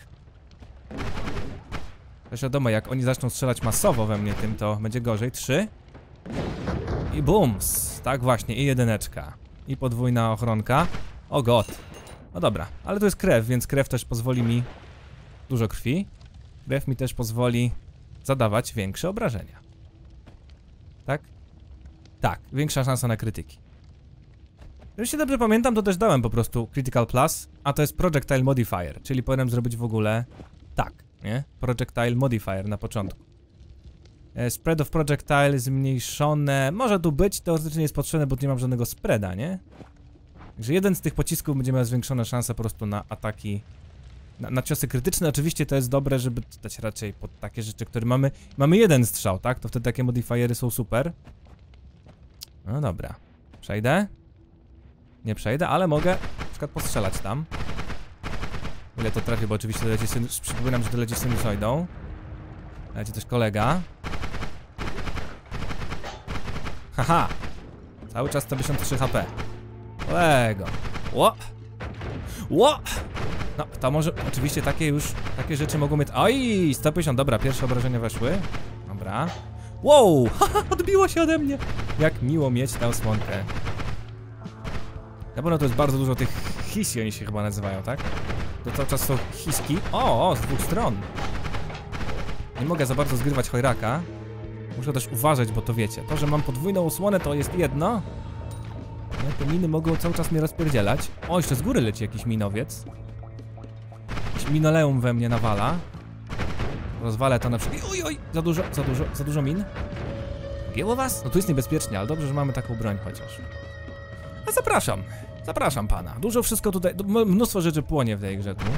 Też wiadomo, jak oni zaczną strzelać masowo we mnie tym, to będzie gorzej. 3. I bums. Tak właśnie, i jedyneczka. I podwójna ochronka. O god. No dobra, ale to jest krew, więc krew też pozwoli mi... Dużo krwi. Krew mi też pozwoli zadawać większe obrażenia. Tak? Tak, większa szansa na krytyki. Jeśli dobrze pamiętam, to też dałem po prostu Critical Plus, a to jest Projectile Modifier, czyli powinienem zrobić w ogóle tak, nie? Projectile Modifier na początku. Spread of Projectile zmniejszone, może tu być, teoretycznie jest potrzebne, bo nie mam żadnego spreada, nie? Także jeden z tych pocisków będzie miał zwiększone szanse po prostu na ataki, na ciosy krytyczne. Oczywiście to jest dobre, żeby dać raczej pod takie rzeczy, które mamy jeden strzał, tak? To wtedy takie modifiery są super. No dobra, przejdę? Nie przejdę, ale mogę na przykład postrzelać tam. Ile to trafię, bo oczywiście przypominam, że to leci sinusoidą. Leci też kolega. Haha! Cały czas 153 HP. Kolego. O! Ło! No, to może, oczywiście takie rzeczy mogą mieć... Oj, 150, dobra, pierwsze obrażenia weszły. Dobra. Wow, haha, odbiło się ode mnie. Jak miło mieć tę osłonkę. Na pewno to jest bardzo dużo tych hisi, oni się chyba nazywają, tak? To cały czas są hiski. O, z dwóch stron. Nie mogę za bardzo zgrywać chojraka. Muszę też uważać, bo to wiecie. To, że mam podwójną osłonę, to jest jedno. No, te miny mogą cały czas mnie rozpierdzielać. O, jeszcze z góry leci jakiś minowiec. Jakiś minoleum we mnie nawala. Rozwalę to na przykład. Oj, za dużo min. Gięło was? No tu jest niebezpiecznie, ale dobrze, że mamy taką broń chociaż. A zapraszam pana. Dużo wszystko tutaj, mnóstwo rzeczy płonie w tej grze tu.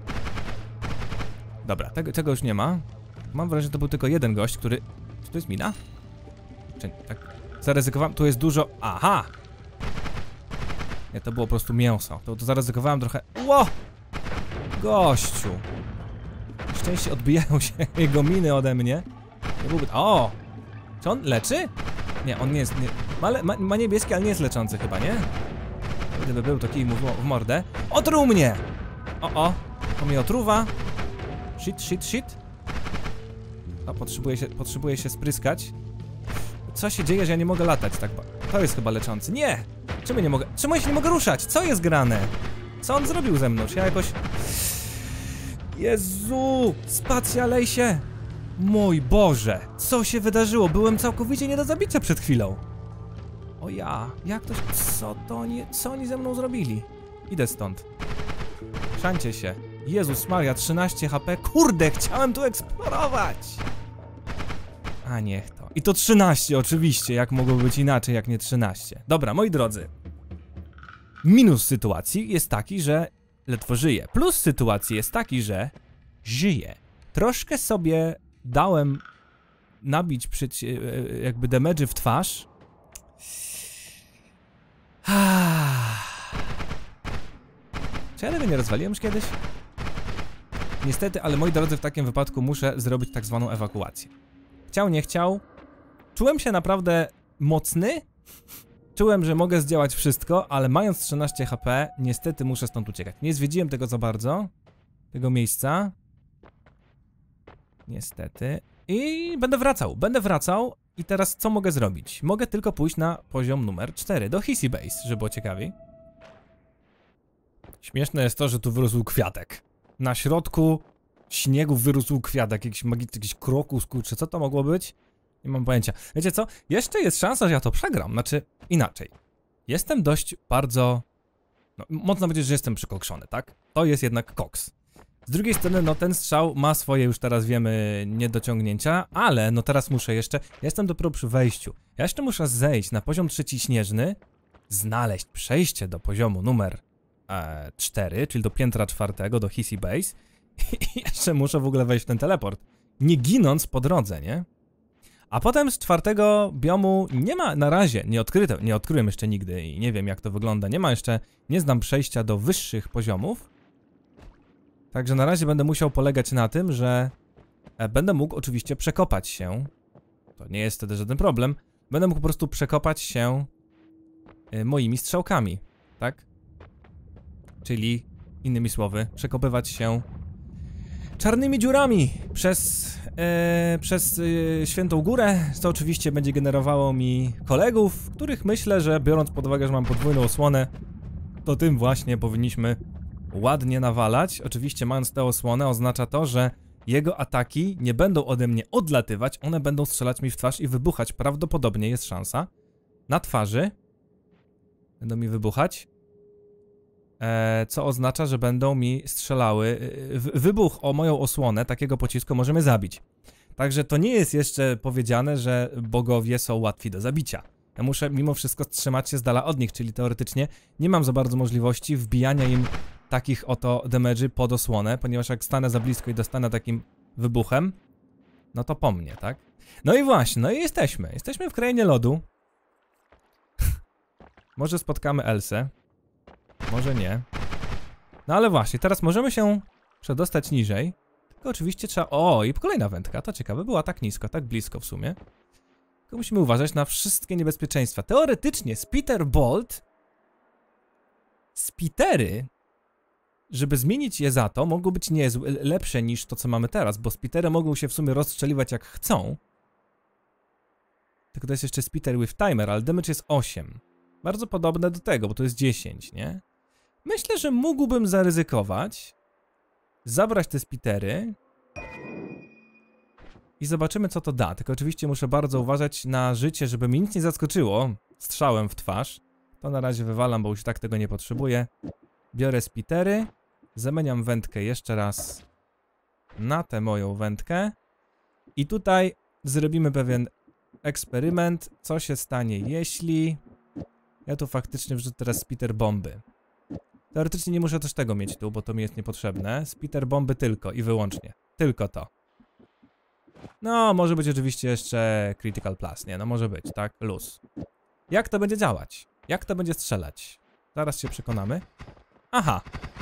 Dobra, tego już nie ma. Mam wrażenie, że to był tylko jeden gość, który... Czy to jest mina? Czy tak? Zaryzykowałem, tu jest dużo... Aha! Nie, to było po prostu mięso. To zaryzykowałem trochę... Ło! Gościu! Szczęście odbijają się jego miny ode mnie. To byłby... O! Czy on leczy? Nie, on nie jest... Nie... Ma niebieski, ale nie jest leczący chyba, nie? Gdyby był, to kij mu w mordę. Otruł mnie! O! To mnie otruwa. Shit. O, potrzebuję się spryskać. Co się dzieje, że ja nie mogę latać tak? To jest chyba leczący. Nie! Czemu ja się nie mogę ruszać? Co jest grane? Co on zrobił ze mną? Czy ja jakoś... Jezu! Spacja lej się! Mój Boże! Co się wydarzyło? Byłem całkowicie nie do zabicia przed chwilą. O ja! Jak to się... Co oni ze mną zrobili? Idę stąd. Szańcie się. Jezus Maria, 13 HP. Kurde, chciałem tu eksplorować! A niech to. I to 13 oczywiście, jak mogło być inaczej, jak nie 13. Dobra, moi drodzy. Minus sytuacji jest taki, że ledwo żyję. Plus sytuacji jest taki, że żyję. Troszkę sobie dałem nabić jakby damage'y w twarz. Czy ja tego nie rozwaliłem już kiedyś? Niestety, ale moi drodzy, w takim wypadku muszę zrobić tak zwaną ewakuację. Chciał, nie chciał. Czułem się naprawdę mocny. Czułem, że mogę zdziałać wszystko, ale mając 13 HP, niestety muszę stąd uciekać. Nie zwiedziłem tego za bardzo. Tego miejsca. Niestety. I będę wracał. I teraz co mogę zrobić? Mogę tylko pójść na poziom numer 4, do Hissy Base, żeby było ciekawiej. Śmieszne jest to, że tu wyrósł kwiatek. Na środku śniegu wyrósł kwiatek, jakiś magiczny, jakiś krokus, kurczę, co to mogło być? Nie mam pojęcia. Wiecie co? Jeszcze jest szansa, że ja to przegram, znaczy inaczej. Jestem dość bardzo... No, można powiedzieć, że jestem przykokszony, tak? To jest jednak koks. Z drugiej strony, no ten strzał ma swoje, już teraz wiemy, niedociągnięcia, ale no teraz muszę jeszcze... Ja jestem dopiero przy wejściu. Ja jeszcze muszę zejść na poziom 3 śnieżny, znaleźć przejście do poziomu numer 4, czyli do piętra 4, do Hissy Base. I jeszcze muszę w ogóle wejść w ten teleport, nie ginąc po drodze, nie? A potem z 4 biomu nie ma, na razie, nie odkryłem jeszcze nigdy i nie wiem jak to wygląda, nie znam przejścia do wyższych poziomów. Także na razie będę musiał polegać na tym, że będę mógł oczywiście przekopać się. To nie jest wtedy żaden problem. Będę mógł po prostu przekopać się moimi strzałkami, tak? Czyli, innymi słowy, przekopywać się czarnymi dziurami przez Świętą Górę, co oczywiście będzie generowało mi kolegów, których myślę, że biorąc pod uwagę, że mam podwójną osłonę, to tym właśnie powinniśmy ładnie nawalać. Oczywiście mając tę osłonę oznacza to, że jego ataki nie będą ode mnie odlatywać, one będą strzelać mi w twarz i wybuchać. Prawdopodobnie jest szansa. Na twarzy będą mi wybuchać. Co oznacza, że będą mi strzelały. Wybuch o moją osłonę takiego pocisku może mnie zabić. Także to nie jest jeszcze powiedziane, że bogowie są łatwi do zabicia. Ja muszę mimo wszystko trzymać się z dala od nich, czyli teoretycznie nie mam za bardzo możliwości wbijania im takich oto damage'y pod osłonę, ponieważ jak stanę za blisko i dostanę takim wybuchem, no to po mnie, tak? No i właśnie, no i jesteśmy. Jesteśmy w krainie lodu. Może spotkamy Elsę. Może nie. No ale właśnie, teraz możemy się przedostać niżej. Tylko oczywiście trzeba... O, i kolejna wędka, to ciekawe. Była tak nisko, tak blisko w sumie. Tylko musimy uważać na wszystkie niebezpieczeństwa. Teoretycznie Spitter Bolt... Spitery żeby zmienić je za to, mogą być lepsze niż to, co mamy teraz, bo spitery mogą się w sumie rozstrzeliwać jak chcą. Tylko to jest jeszcze spitter with timer, ale damage jest 8. Bardzo podobne do tego, bo to jest 10, nie? Myślę, że mógłbym zaryzykować, zabrać te spitery i zobaczymy, co to da. Tylko oczywiście muszę bardzo uważać na życie, żeby mi nic nie zaskoczyło strzałem w twarz. To na razie wywalam, bo już tak tego nie potrzebuję. Biorę spitery, zamieniam wędkę jeszcze raz na tę moją wędkę i tutaj zrobimy pewien eksperyment, co się stanie, jeśli ja tu faktycznie wrzucę teraz spiter bomby. Teoretycznie nie muszę też tego mieć tu, bo to mi jest niepotrzebne. Spiter bomby tylko i wyłącznie. Tylko to. No, może być oczywiście jeszcze Critical Plus, nie? No może być, tak? Luz. Jak to będzie działać? Jak to będzie strzelać? Zaraz się przekonamy. Aha.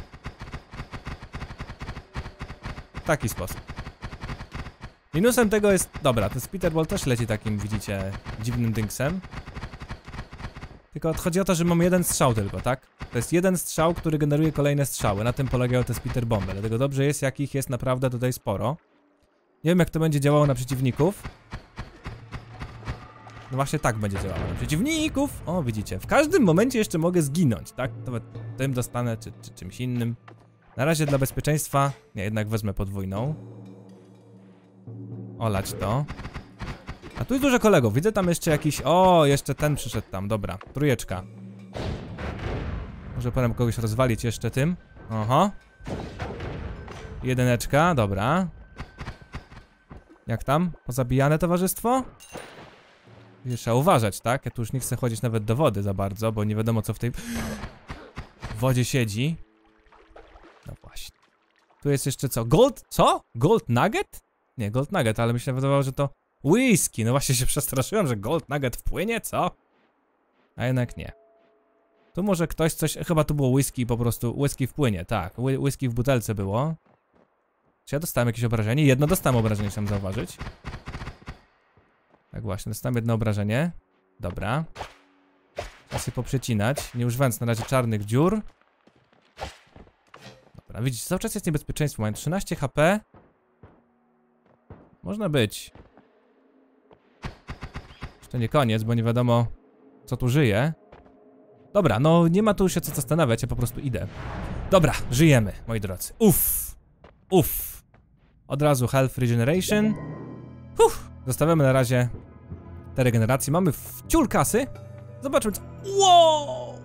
W taki sposób. Minusem tego jest... Dobra, ten Spitterball też leci takim, widzicie, dziwnym dynksem. Tylko chodzi o to, że mamy jeden strzał tylko, tak? To jest jeden strzał, który generuje kolejne strzały. Na tym polegają te Spitter bomby. Dlatego dobrze jest, jakich jest naprawdę tutaj sporo. Nie wiem, jak to będzie działało na przeciwników. No właśnie tak będzie działało na przeciwników. O, widzicie, w każdym momencie jeszcze mogę zginąć, tak? Nawet tym dostanę, czy czymś innym. Na razie dla bezpieczeństwa, nie, jednak wezmę podwójną. Olać to. A tu jest dużo kolegów, widzę tam jeszcze jakiś... O, jeszcze ten przyszedł tam, dobra, trójeczka. Może potem kogoś rozwalić jeszcze tym. Oho. Jedyneczka, dobra. Jak tam? Pozabijane towarzystwo? Trzeba uważać, tak? Ja tu już nie chcę chodzić nawet do wody za bardzo, bo nie wiadomo co w tej wodzie siedzi. No właśnie. Tu jest jeszcze co? Gold? Co? Gold nugget? Nie, gold nugget, ale mi się wydawało, że to whisky. No właśnie się przestraszyłem, że gold nugget wpłynie, co? A jednak nie. Tu może ktoś coś... Chyba tu było whisky, po prostu whisky wpłynie, tak. Whisky w butelce było. Czy ja dostałem jakieś obrażenie? Jedno dostałem obrażenie, chciałem zauważyć. Tak właśnie, dostałem jedno obrażenie. Dobra. Trzeba się poprzecinać, nie używając na razie czarnych dziur. Dobra, widzicie, cały czas jest niebezpieczeństwo. Mają 13 HP. Można być. To nie koniec, bo nie wiadomo, co tu żyje. Dobra, no nie ma tu się co zastanawiać, ja po prostu idę. Dobra, żyjemy, moi drodzy. Uff. Uff. Od razu health regeneration. Zostawiamy na razie te regeneracje. Mamy wciul kasy. Zobaczmy co... Wow!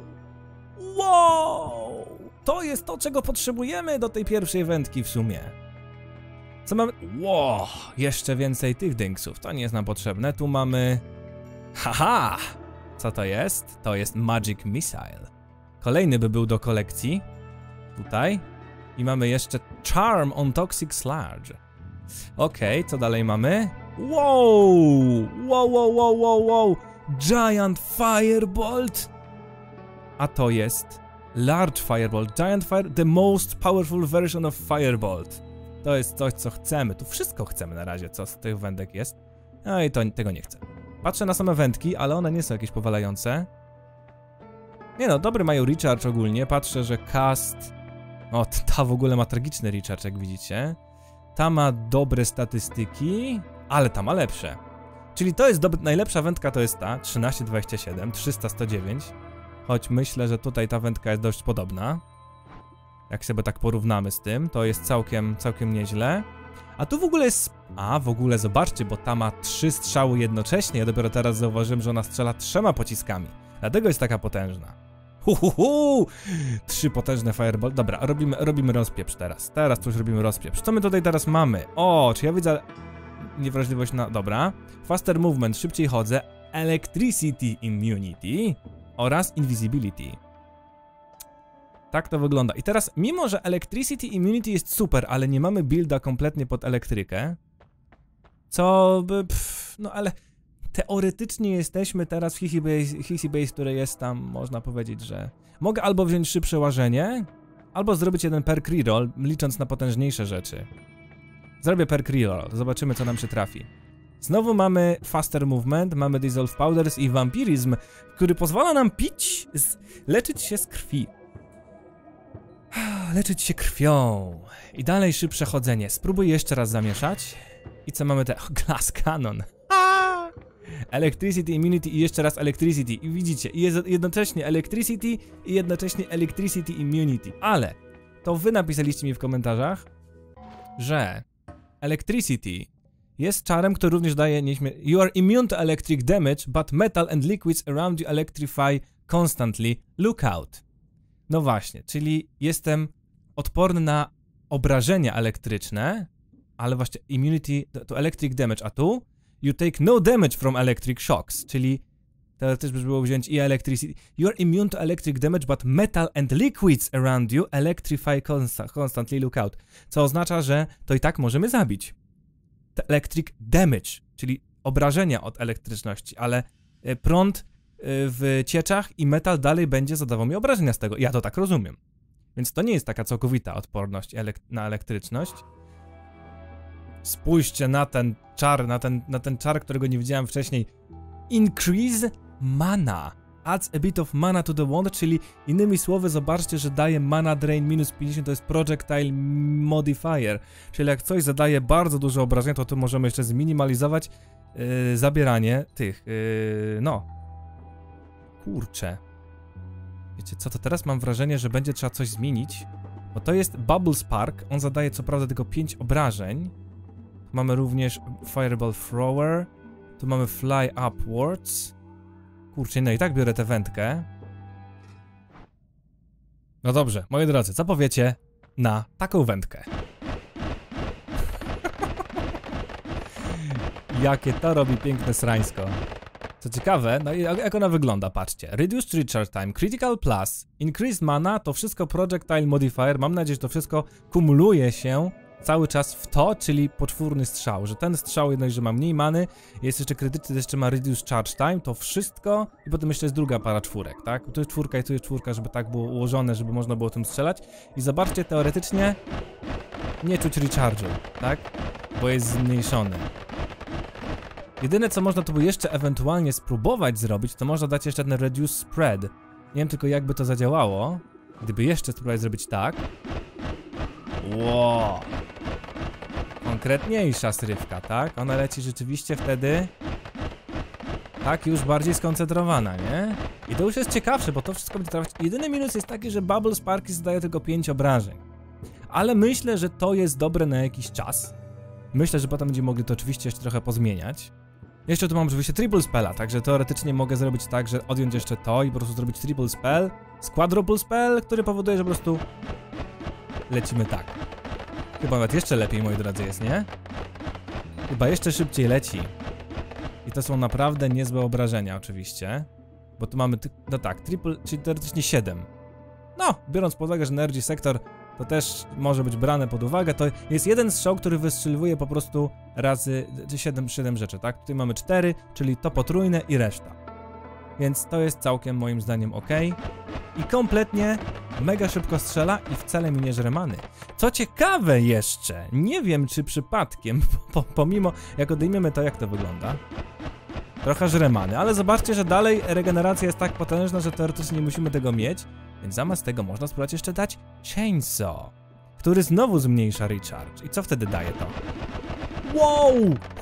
Wow! To jest to, czego potrzebujemy do tej pierwszej wędki w sumie. Co mamy? Wow! Jeszcze więcej tych dynksów. To nie jest nam potrzebne. Tu mamy... Haha! Co to jest? To jest Magic Missile. Kolejny by był do kolekcji. Tutaj. I mamy jeszcze Charm on Toxic Sludge. Okej, co dalej mamy? Wow! Wow, wow, wow, wow, wow! Giant Firebolt! A to jest Large Firebolt. Giant Fire... The most powerful version of Firebolt. To jest coś, co chcemy. Tu wszystko chcemy na razie, co z tych wędek jest. No i tego nie chcę. Patrzę na same wędki, ale one nie są jakieś powalające. Nie no, dobry mają recharge ogólnie. Patrzę, że cast... O, ta w ogóle ma tragiczny recharge, jak widzicie. Ta ma dobre statystyki, ale ta ma lepsze. Czyli to jest najlepsza wędka to jest ta, 1327, 309. Choć myślę, że tutaj ta wędka jest dość podobna. Jak sobie tak porównamy z tym, to jest całkiem nieźle. A tu w ogóle jest... A, w ogóle zobaczcie, bo ta ma 3 strzały jednocześnie. Ja dopiero teraz zauważyłem, że ona strzela 3 pociskami. Dlatego jest taka potężna. 3 potężne fireball. Dobra, robimy rozpieprz teraz. Teraz tu już robimy rozpieprz. Co my tutaj teraz mamy? O, czy ja widzę... Niewrażliwość na... Dobra. Faster movement, szybciej chodzę. Electricity immunity. Oraz invisibility. Tak to wygląda. I teraz, mimo że Electricity Immunity jest super, ale nie mamy builda kompletnie pod elektrykę, co by... no ale teoretycznie jesteśmy teraz w Hissy Base, które jest tam, można powiedzieć, że... Mogę albo wziąć szybsze łażenie, albo zrobić jeden perk reroll, licząc na potężniejsze rzeczy. Zrobię perk reroll, zobaczymy co nam się trafi. Znowu mamy Faster Movement, mamy Dissolve Powders i Vampirism, który pozwala nam leczyć się z krwi. Leczyć się krwią. I dalej szybsze chodzenie. Spróbuj jeszcze raz zamieszać. I co mamy teraz? Glass Cannon. Electricity, Immunity i jeszcze raz Electricity. I widzicie, i jest jednocześnie Electricity i jednocześnie Electricity Immunity. Ale to wy napisaliście mi w komentarzach, że Electricity jest czarem, który również daje You are immune to electric damage, but metal and liquids around you electrify constantly. Look out. No właśnie, czyli jestem odporny na obrażenia elektryczne, ale właśnie immunity to electric damage, a tu you take no damage from electric shocks, czyli to też by było wziąć i electricity. You are immune to electric damage, but metal and liquids around you electrify constantly, look out. Co oznacza, że to i tak możemy zabić. To electric damage, czyli obrażenia od elektryczności, ale prąd w cieczach i metal dalej będzie zadawał mi obrażenia z tego. Ja to tak rozumiem. Więc to nie jest taka całkowita odporność na elektryczność. Spójrzcie na ten czar, na ten czar, którego nie widziałem wcześniej. Increase mana. Adds a bit of mana to the wand, czyli innymi słowy zobaczcie, że daje mana drain minus 50, to jest projectile modifier. Czyli jak coś zadaje bardzo dużo obrażenia, to tu możemy jeszcze zminimalizować zabieranie tych, no. Kurczę. Wiecie co, to teraz mam wrażenie, że będzie trzeba coś zmienić. Bo to jest Bubble Spark, on zadaje co prawda tylko 5 obrażeń. Mamy również Fireball Thrower. Tu mamy Fly Upwards. Kurczę, no i tak biorę tę wędkę. No dobrze, moi drodzy, co powiecie na taką wędkę? Jakie to robi piękne srańsko. Co ciekawe, no i jak ona wygląda, patrzcie. Reduced Recharge Time, Critical Plus, Increased Mana, to wszystko Projectile Modifier. Mam nadzieję, że to wszystko kumuluje się cały czas w to, czyli poczwórny strzał. Że ten strzał jedność, że ma mniej many, jest jeszcze krytyczny, jeszcze ma Reduced Charge Time, to wszystko i potem jeszcze jest druga para czwórek, tak? Tu jest czwórka i tu jest czwórka, żeby tak było ułożone, żeby można było tym strzelać. I zobaczcie, teoretycznie nie czuć recharge'u, tak? Bo jest zmniejszony. Jedyne co można tu by jeszcze ewentualnie spróbować zrobić, to można dać jeszcze ten Reduce Spread. Nie wiem tylko jakby to zadziałało. Gdyby jeszcze spróbować zrobić tak. Wow. Konkretniejsza srywka, tak? Ona leci rzeczywiście wtedy tak już bardziej skoncentrowana, nie? I to już jest ciekawsze, bo to wszystko będzie trafiać. Jedyny minus jest taki, że Bubble Sparki zadaje tylko 5 obrażeń. Ale myślę, że to jest dobre na jakiś czas. Myślę, że potem będziemy mogli to oczywiście jeszcze trochę pozmieniać. Jeszcze tu mam oczywiście triple spella, także teoretycznie mogę zrobić tak, że odjąć jeszcze to i po prostu zrobić triple spell, quadruple spell, który powoduje, że po prostu lecimy tak. Chyba nawet jeszcze lepiej, moi drodzy, jest, nie? Chyba jeszcze szybciej leci. I to są naprawdę niezłe obrażenia oczywiście. Bo tu mamy, no tak, triple, czyli teoretycznie 7. No, biorąc pod uwagę, że Energy Sector to też może być brane pod uwagę, to jest jeden strzał, który wystrzeliwuje po prostu razy 7 rzeczy, tak? Tutaj mamy 4, czyli to potrójne i reszta. Więc to jest całkiem moim zdaniem ok. I kompletnie mega szybko strzela i wcale mi nie żre many. Co ciekawe jeszcze, nie wiem czy przypadkiem, pomimo jak odejmiemy to, jak to wygląda. Trochę żre many, ale zobaczcie, że dalej regeneracja jest tak potężna, że teoretycznie nie musimy tego mieć. Więc zamiast tego można spróbować jeszcze dać Chainsaw, który znowu zmniejsza recharge. I co wtedy daje to? Wow!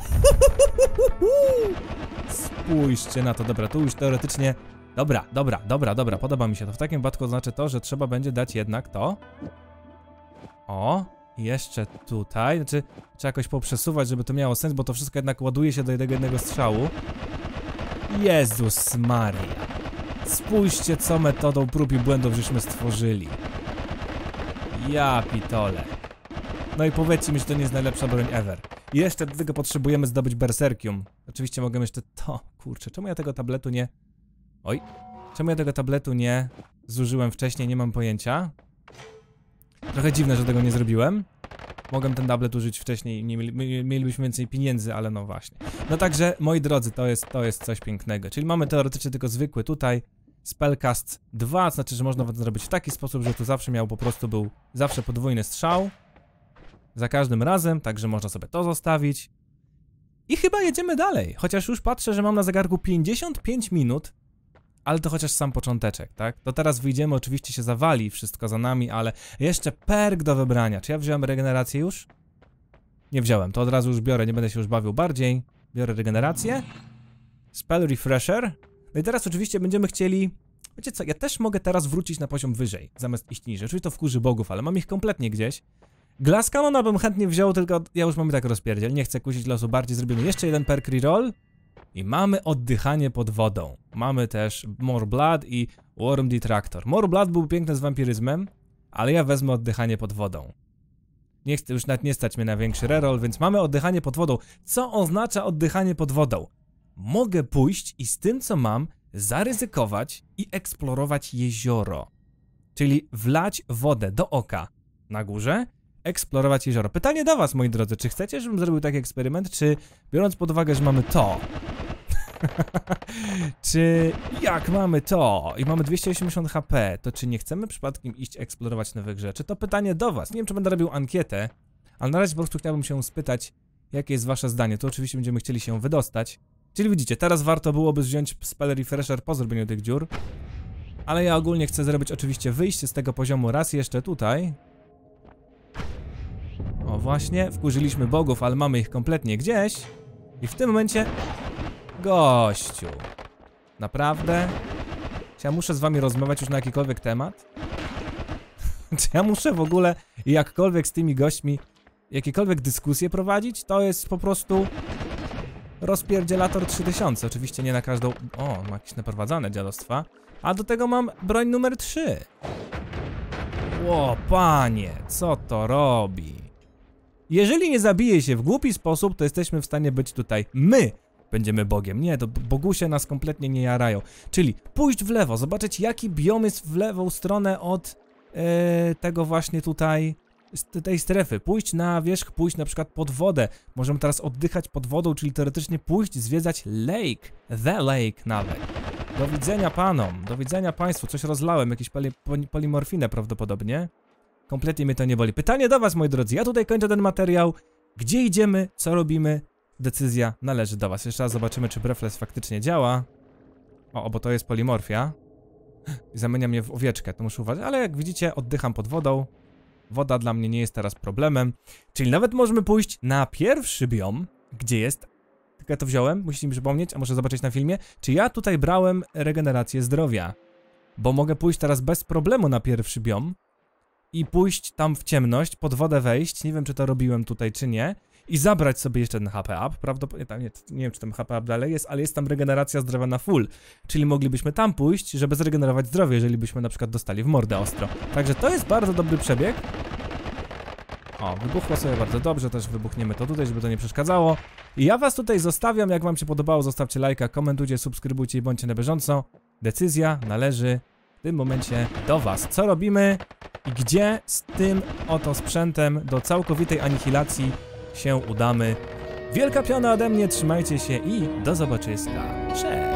Spójrzcie na to, dobra, tu już teoretycznie... Dobra, podoba mi się to. W takim wypadku oznacza to, że trzeba będzie dać jednak to. O, jeszcze tutaj, znaczy trzeba jakoś poprzesuwać, żeby to miało sens, bo to wszystko jednak ładuje się do jednego strzału. Jezus Maria. Spójrzcie, co metodą prób i błędów żeśmy stworzyli. Ja pitole. No i powiedzcie mi, że to nie jest najlepsza broń ever. I jeszcze do tego potrzebujemy zdobyć Berserkium. Oczywiście mogę jeszcze to... Kurczę, czemu ja tego tabletu nie... Oj. Czemu ja tego tabletu nie zużyłem wcześniej, nie mam pojęcia. Trochę dziwne, że tego nie zrobiłem. Mogłem ten tablet użyć wcześniej, mielibyśmy więcej pieniędzy, ale no właśnie. No także, moi drodzy, to jest coś pięknego. Czyli mamy teoretycznie tylko zwykły tutaj Spellcast 2, to znaczy, że można to zrobić w taki sposób, że tu zawsze miał po prostu był zawsze podwójny strzał. Za każdym razem, także można sobie to zostawić. I chyba jedziemy dalej, chociaż już patrzę, że mam na zegarku 55 minut, ale to chociaż sam począteczek, tak? To teraz wyjdziemy, oczywiście się zawali wszystko za nami, ale jeszcze perk do wybrania. Czy ja wziąłem regenerację już? Nie wziąłem, to od razu już biorę, nie będę się już bawił bardziej. Biorę regenerację. Spell Refresher. No i teraz oczywiście będziemy chcieli... Wiecie co, ja też mogę teraz wrócić na poziom wyżej, zamiast iść niżej. Oczywiście to wkurzy bogów, ale mam ich kompletnie gdzieś. Glass Cannona bym chętnie wziął, tylko ja już mamy tak rozpierdziel. Nie chcę kusić losu bardziej, zrobimy jeszcze jeden perk reroll. I mamy oddychanie pod wodą. Mamy też More Blood i Worm Detractor. More Blood był piękny z wampiryzmem, ale ja wezmę oddychanie pod wodą. Nie chcę, już nawet nie stać mnie na większy reroll, więc mamy oddychanie pod wodą. Co oznacza oddychanie pod wodą? Mogę pójść i z tym, co mam, zaryzykować i eksplorować jezioro. Czyli wlać wodę do oka na górze, eksplorować jezioro. Pytanie do was, moi drodzy, czy chcecie, żebym zrobił taki eksperyment, czy biorąc pod uwagę, że mamy to, czy jak mamy to i mamy 280 HP, to czy nie chcemy przypadkiem iść eksplorować nowych rzeczy? To pytanie do was. Nie wiem, czy będę robił ankietę, ale na razie po prostu chciałbym się spytać, jakie jest wasze zdanie. Tu oczywiście będziemy chcieli się wydostać. Czyli widzicie, teraz warto byłoby wziąć Spell Refresher po zrobieniu tych dziur. Ale ja ogólnie chcę zrobić oczywiście wyjście z tego poziomu raz jeszcze tutaj. O właśnie, wkurzyliśmy bogów, ale mamy ich kompletnie gdzieś. I w tym momencie... Gościu. Naprawdę? Czy ja muszę z wami rozmawiać już na jakikolwiek temat? Czy ja muszę w ogóle jakkolwiek z tymi gośćmi jakiekolwiek dyskusje prowadzić? To jest po prostu... Rozpierdzielator 3000, oczywiście nie na każdą... O, ma jakieś naprowadzane dziadostwa. A do tego mam broń numer 3. Ło, panie, co to robi? Jeżeli nie zabije się w głupi sposób, to jesteśmy w stanie być tutaj. My będziemy Bogiem. Nie, to bogusie nas kompletnie nie jarają. Czyli pójść w lewo, zobaczyć jaki biom jest w lewą stronę od tego właśnie tutaj... z tej strefy, pójść na wierzch, pójść na przykład pod wodę. Możemy teraz oddychać pod wodą, czyli teoretycznie pójść, zwiedzać lake, the lake nawet. Do widzenia panom, do widzenia państwu, coś rozlałem, jakieś polimorfinę prawdopodobnie. Kompletnie mnie to nie boli. Pytanie do was, moi drodzy, ja tutaj kończę ten materiał. Gdzie idziemy, co robimy? Decyzja należy do was. Jeszcze raz zobaczymy, czy Breathless faktycznie działa. O, bo to jest polimorfia. I zamienia mnie w owieczkę, to muszę uważać, ale jak widzicie, oddycham pod wodą. Woda dla mnie nie jest teraz problemem. Czyli nawet możemy pójść na pierwszy biom, gdzie jest... Tylko ja to wziąłem, musicie mi przypomnieć, a może zobaczyć na filmie, czy ja tutaj brałem regenerację zdrowia. Bo mogę pójść teraz bez problemu na pierwszy biom i pójść tam w ciemność, pod wodę wejść, nie wiem czy to robiłem tutaj czy nie, i zabrać sobie jeszcze ten HP up, prawdopodobnie, nie wiem czy ten HP up dalej jest, ale jest tam regeneracja zdrowia na full, czyli moglibyśmy tam pójść, żeby zregenerować zdrowie, jeżeli byśmy na przykład dostali w mordę ostro. Także to jest bardzo dobry przebieg. O, wybuchło sobie bardzo dobrze, też wybuchniemy to tutaj, żeby to nie przeszkadzało. I ja was tutaj zostawiam, jak wam się podobało, zostawcie lajka, komentujcie, subskrybujcie i bądźcie na bieżąco. Decyzja należy w tym momencie do was. Co robimy i gdzie z tym oto sprzętem do całkowitej anihilacji się udamy. Wielka piona ode mnie, trzymajcie się i do zobaczyska. Cześć!